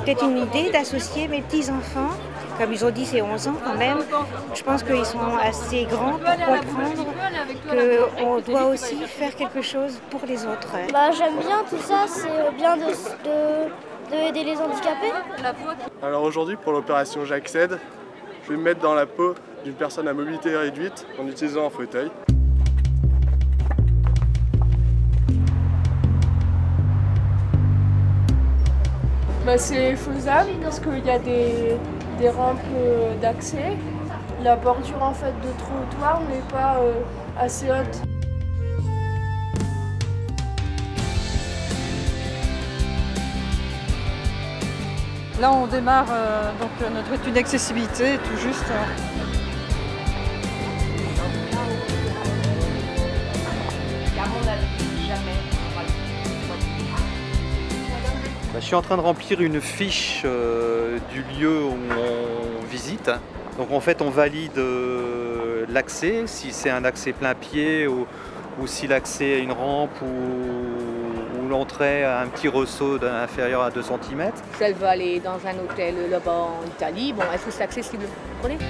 peut-être une idée d'associer mes petits-enfants, comme ils ont dit, c'est 11 ans quand même. Je pense qu'ils sont assez grands pour comprendre qu'on doit aussi faire quelque chose pour les autres. J'aime bien tout ça, c'est bien d'aider les handicapés. Alors aujourd'hui, pour l'opération J'accède, je vais me mettre dans la peau d'une personne à mobilité réduite en utilisant un fauteuil. C'est faisable parce qu'il y a des rampes d'accès. La bordure en fait de trottoir n'est pas assez haute. Là on démarre donc notre étude d'accessibilité tout juste. Je suis en train de remplir une fiche du lieu où on visite. Donc en fait on valide l'accès, si c'est un accès plein pied ou si l'accès à une rampe ou l'entrée à un petit ressaut inférieur à 2 cm. Si elle veut aller dans un hôtel là-bas en Italie, est-ce que c'est accessible? Vous comprenez?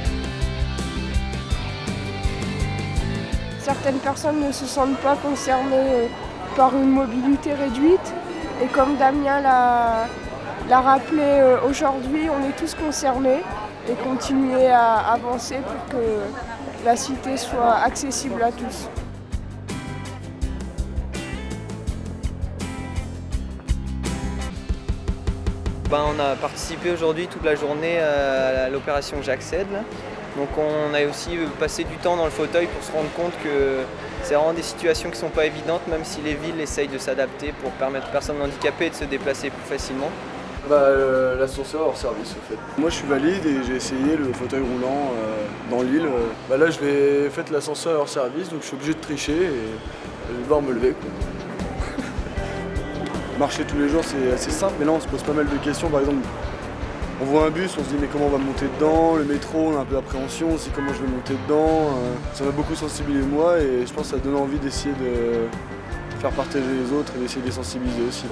Certaines personnes ne se sentent pas concernées par une mobilité réduite. Et comme Damien l'a rappelé aujourd'hui, on est tous concernés et continuer à avancer pour que la cité soit accessible à tous. On a participé aujourd'hui toute la journée à l'opération J'accède. Donc on a aussi passé du temps dans le fauteuil pour se rendre compte que c'est vraiment des situations qui ne sont pas évidentes, même si les villes essayent de s'adapter pour permettre aux personnes handicapées de se déplacer plus facilement. L'ascenseur hors service au fait. Moi je suis valide et j'ai essayé le fauteuil roulant dans l'île. Là je vais faire l'ascenseur hors service, donc je suis obligé de tricher et je vais devoir me lever. Marcher tous les jours c'est assez simple, mais là on se pose pas mal de questions. Par exemple, on voit un bus, on se dit mais comment on va monter dedans, le métro, on a un peu d'appréhension aussi, comment je vais monter dedans. Ça m'a beaucoup sensibilisé moi et je pense que ça donne envie d'essayer de faire partager les autres et d'essayer de les sensibiliser aussi.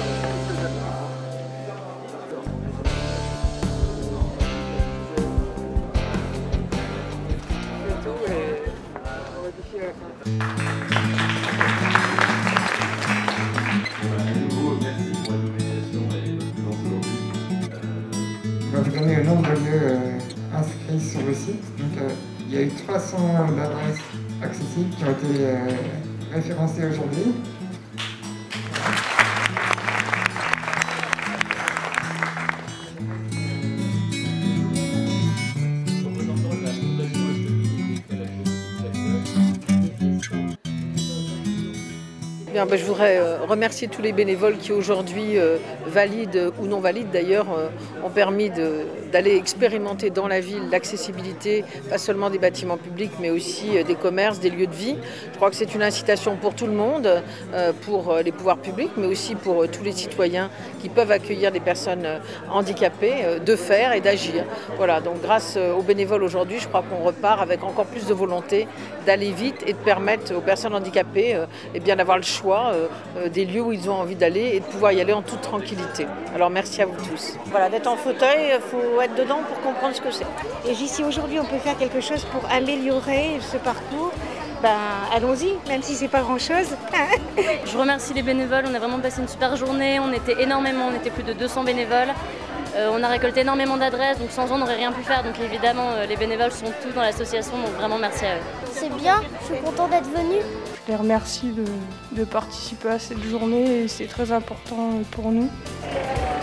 On va vous donner le nombre de lieux inscrits sur le site. Donc, il y a eu 300 adresses accessibles qui ont été référencées aujourd'hui. Je voudrais remercier tous les bénévoles qui aujourd'hui, valides ou non valides d'ailleurs, ont permis d'aller expérimenter dans la ville l'accessibilité, pas seulement des bâtiments publics, mais aussi des commerces, des lieux de vie. Je crois que c'est une incitation pour tout le monde, pour les pouvoirs publics, mais aussi pour tous les citoyens qui peuvent accueillir des personnes handicapées, de faire et d'agir. Voilà, donc grâce aux bénévoles aujourd'hui, je crois qu'on repart avec encore plus de volonté d'aller vite et de permettre aux personnes handicapées d'avoir le choix des lieux où ils ont envie d'aller et de pouvoir y aller en toute tranquillité. Alors merci à vous tous. Voilà, d'être en fauteuil, il faut être dedans pour comprendre ce que c'est. Et si aujourd'hui on peut faire quelque chose pour améliorer ce parcours, allons-y, même si c'est pas grand-chose. Je remercie les bénévoles, on a vraiment passé une super journée, on était plus de 200 bénévoles. On a récolté énormément d'adresses, donc sans eux on n'aurait rien pu faire. Donc évidemment les bénévoles sont tous dans l'association, donc vraiment merci à eux. C'est bien, je suis contente d'être venue. Je les remercie de participer à cette journée et c'est très important pour nous.